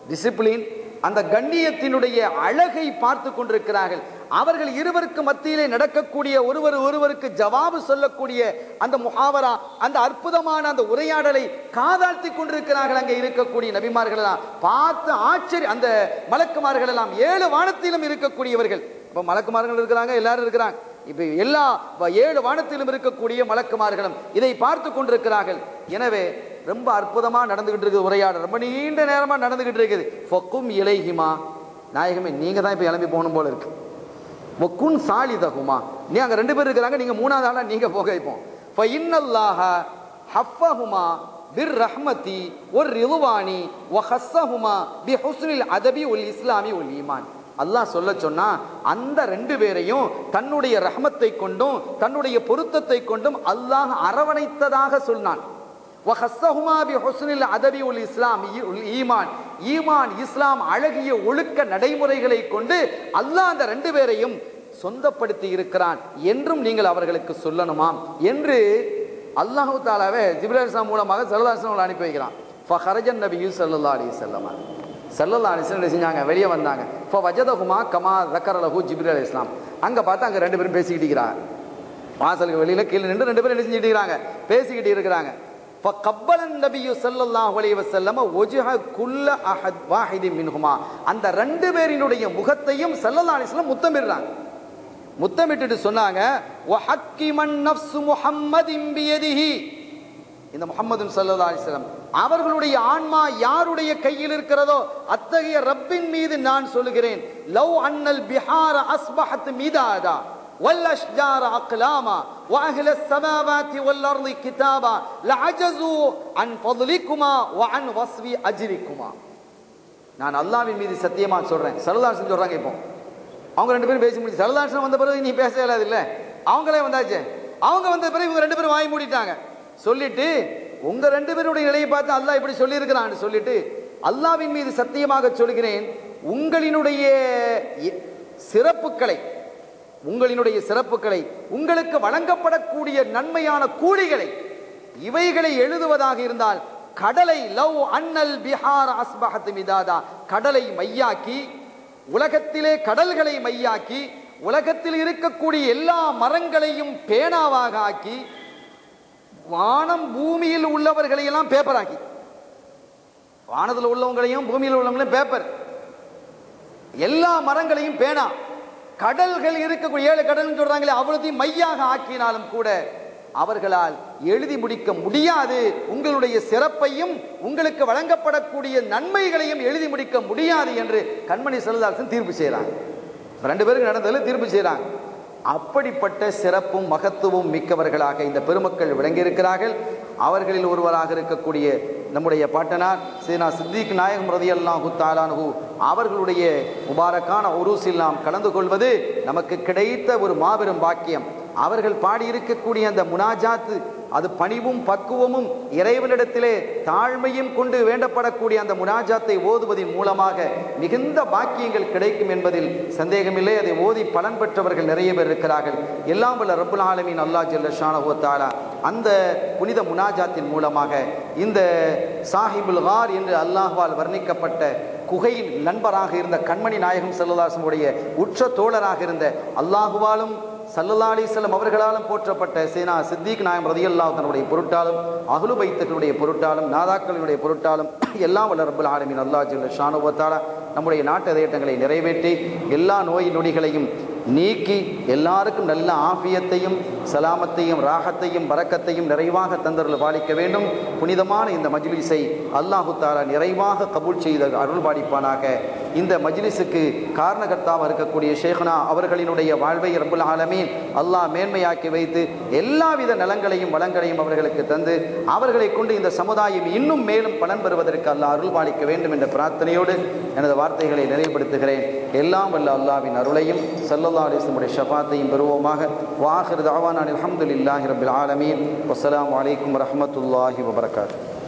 Discipline, அந்த கண்ணியத்தினுடைய அழகை பார்த்து கொண்டிருக்கிறார்கள். அவர்கள் இருவருக்கு மத்தியிலே நடக்கக்கூடிய ஒருவருக்கு ஜவாபு சொல்லக்கூடிய அந்த முஹாவரா, அந்த அற்புதமான அந்த உரையாடலை காதாழ்த்தி கொண்டிருக்கிறார்கள். அங்கே இருக்கக்கூடிய நபிமார்கள் எல்லாம் பார்த்து ஆச்சரிய, அந்த மலக்குமார்கள் எல்லாம் 7 வானத்திலும் இருக்கக்கூடியவர்கள். இப்ப மலக்குமார்கள் இருக்கிறாங்க, எல்லாரும் இருக்கிறாங்க. இப்ப எல்லா 7 வானத்திலும் இருக்கக்கூடிய மலக்குமார்களும் இதை பார்த்து கொண்டிருக்கிறார்கள். எனவே ரொம்ப அற்புதமா நடந்துகிட்டு இருக்குது உரையாடல், ரொம்ப நீண்ட நேரமா நடந்துகிட்டு இருக்குது. ஃபக்கும் இலைஹிமா, நாயகமே நீங்க தான் இப்ப கிளம்பி போகணும் போல இருக்கு. வக்குன் சாலிதகுமா, நீ அங்க 2 பேர் இருக்கிறாங்க, நீங்க 3வது ஆளா நீங்க போக வைப்போம். ஃபஇன்னல்லாஹ ஹஃபஹுமா பிர்ரஹ்மதி வர்ரிதுவானி வஹஸ்ஸஹுமா பிஹுஸ்னில் அதபி வல் இஸ்லாமி வல் ஈமான். அல்லாஹ் சொல்ல சொன்னா அந்த 2 பேரையும் தன்னுடைய ரஹ்மத்தை கொண்டும் தன்னுடைய பொருத்தத்தை கொண்டும் அல்லாஹ் அரவணைத்ததாக சொன்னான். வஹஸ்ஸஹுமா பிஹுஸ்னில் அதபி வல் இஸ்லாமி வல் ஈமான், ஈமான் இஸ்லாம் அழகிய ஒழுக்க நடைமுறைகளை கொண்டு அல்லாஹ் அந்த 2 பேரையும் சொந்தப்படுத்தி இருக்கிறான் என்றும் நீங்கள் அவர்களுக்கு சொல்லணுமாம் என்று அல்லாஹ் தஆலாவே ஜிப்ரீல் அலைஹிஸ்ஸலாம் மூலமாக ஸல்லல்லாஹு அலைஹி வஸல்லம் அனுப்பி வைக்கிறான். ஃபஹரஜன் நபியு ஸல்லல்லாஹு அலைஹி வஸல்லம், ஸல்லல்லாஹு அலைஹி வஸல்லம் செஞ்சாங்க, வெளியே வந்தாங்க. ஃபவஜதஹுமா கமா ஸக்கர லஹு ஜிப்ரீல் அலைஹிஸ்ஸலாம். அங்க பார்த்தா அங்க 2 பேரும் பேசிக்கிட்டு இருக்கிறாங்க. வாசலுக்கு வெளியில கீழே நின்று 2 பேரும் என்ன செஞ்சிட்டு இருக்காங்க, பேசிக்கிட்டு இருக்கிறாங்க. فقبل النبي صلى الله عليه وسلم وجه كل احد واحد منهما, அந்த 2 பேரினுடைய முகத்தையும் ஸல்லல்லாஹு அலைஹி வஸல்லம் முத்தமிடுறாங்க. முத்தமிட்டு சொன்னாங்க, வஹக்கிமன் நஃப்ஸ் முஹம்மதின் பியதிஹி, இந்த முஹம்மது ஸல்லல்லாஹு அலைஹி வஸல்லம் அவர்களுடைய ஆன்மா யாருடைய கையில் இருக்கிறதோ அத்தகைய ரப்பின் மீது நான் சொல்கிறேன், லவ் அன்னல் பிஹார அஸ்பஹத் மிதாதா والاشجار اقلاما واهل السماوات والارض كتابا لعجزوا عن فضلكما وعن وصف اجركما. நான் அல்லாஹ்வின் மீது சத்தியமா சொல்றேன், ஸல்லல்லாஹு அலைஹி வஸல்லம் சொல்றாங்க. இப்போ அவங்க 2 பேரும் பேசி முடிச்சு, ஸல்லல்லாஹு அலைஹி வஸல்லம் வந்த பிறகு நீ பேச இயலாது இல்ல, அவங்களே வந்தாச்சு. அவங்க வந்த பிறகு இவங்க 2 பேரும் வாய் மூடிட்டாங்க. சொல்லிட்டு உங்க 2 பேருடைய நிலையை பார்த்து அல்லாஹ் இப்படி சொல்லி இருக்கிறான்னு சொல்லிட்டு, அல்லாஹ்வின் மீது சத்தியமாக சொல்கிறேன், உங்களினுடைய சிறப்புகளை உங்களுக்கு வழங்கப்படக்கூடிய நன்மையான கூலிகளை இவைகளை எழுதுவதாக இருந்தால் கடலை, லவ் அன்னல் பிஹார் அஸ்பஹத் மிதாதா, கடலை மையாக்கி, உலகத்திலே கடல்களை மையாக்கி, உலகத்தில் இருக்கக்கூடிய எல்லா மரங்களையும் பேனாவாக ஆக்கி, வானம் பூமியில் உள்ளவர்களை எல்லாம் பேப்பர் ஆக்கி, வானத்தில் உள்ளவங்களையும் பூமியில் உள்ளவங்களையும் பேப்பர், எல்லா மரங்களையும் பேனா, கடல்கள் இருக்கக்கூடிய 7 கடல் சொல்றாங்களே அவ்வளத்தையும் மையாக ஆக்கினாலும் கூட அவர்களால் எழுதி முடிக்க முடியாது. உங்களுடைய சிறப்பையும் உங்களுக்கு வழங்கப்படக்கூடிய நன்மைகளையும் எழுதி முடிக்க முடியாது என்று கண்மணி ஸல்லல்லாஹு அலைஹி வஸல்லம் தீர்ப்பு செய்யறாங்க. 2 பேருக்கு நடந்ததில் தீர்ப்பு செய்யறாங்க. அப்படிப்பட்ட சிறப்பும் மகத்துவம் மிக்கவர்களாக இந்த பெருமக்கள் விளங்கியிருக்கிறார்கள். அவர்களில் ஒருவராக இருக்கக்கூடிய நம்முடைய பாட்டனார் சீனா சித்திக் நாயகம் ரலியல்லாஹு தஆலா அன்ஹு அவர்களுடைய முபாரக்கான உருஸில் நாம் கலந்து கொள்வது நமக்கு கிடைத்த ஒரு மாபெரும் பாக்கியம். அவர்கள் பாடியிருக்கக்கூடிய அந்த முனாஜாத்து, அது பணிவும் பக்குவமும் இறைவனிடத்திலே தாழ்மையும் கொண்டு வேண்டப்படக்கூடிய அந்த முனாஜாத்தை ஓதுவதன் மூலமாக மிகுந்த பாக்கியங்கள் கிடைக்கும் என்பதில் சந்தேகமில்லை. அதை ஓதி பலன் பெற்றவர்கள் நிறைய பேர் இருக்கிறார்கள். எல்லாம் வல்ல ரப்புல் ஆலமீன் அல்லாஹ் ஜல்ல ஷானஹு வ தஆலா அந்த புனித முனாஜாத்தின் மூலமாக இந்த சாஹிபுல் கார் என்று அல்லாஹ்வால் வர்ணிக்கப்பட்ட குகையின் நண்பராக இருந்த கண்மணி நாயகம் ஸல்லல்லாஹு அலைஹி வஸல்லம் உற்ற தோழராக இருந்த அல்லாஹுவாலும் ஸல்லல்லாஹு அலைஹி வஸல்லம் அவர்களாலும் போற்றப்பட்ட சீனா சித்திக் நாயகம் ரலியல்லாஹு தன்னுடைய பொருட்டாலும் அஹ்லு பைத்துகளுடைய பொருட்டாலும் நாதாக்களுடைய பொருட்டாலும் எல்லாம் வல்ல ரப்புல் ஆலமீன் அல்லாஹ் ஜல்ல ஷானஹு வ தஆலா நம்முடைய நாட்டு தேட்டங்களை நிறைவேற்றி எல்லா நோய் நொடிகளையும் நீக்கி எல்லாருக்கும் நல்ல ஆஃபியத்தையும் சலாமத்தையும் ராகத்தையும் பரக்கத்தையும் நிறைவாக தந்தருள் பாலிக்க வேண்டும். புனிதமான இந்த மஜ்லிஸை அல்லாஹு தஆலா நிறைவாக கபூல் செய்த அருள் பாலிப்பானாக. இந்த மஜ்லிஸுக்கு காரணகர்த்தாவாக இருக்கக்கூடிய ஷேഖ்னா அவர்களினுடைய வாழ்வை ரப்புல் ஆலமீன் அல்லாஹ் மேன்மையாக்கி வைத்து எல்லாவித நலங்களையும் வளங்களையும் அவர்களுக்கு தந்து அவர்களை கொண்டு இந்த சமுதாயம் இன்னும் மேலும் பலன் பெறுவதற்கு அல்லாஹ் அருள் பாலிக்க வேண்டும் என்ற பிரார்த்தனையோடு எனது வார்த்தைகளை நிறைவுபடுத்துகிறேன். எல்லாம் வல்ல அல்லாஹ்வின் அருளையும் ஸல்லல்லாஹு அலைஹி வஸல்லம் ஷஃபாத்தையும் பெறுவோமாக. வாஹிர் தஅவானா அல்ஹம்துலில்லாஹி ரப்பில் ஆலமீன். வஸ்ஸலாமு அலைக்கும் வரஹ்மத்துல்லாஹி வபரகாத்துஹு.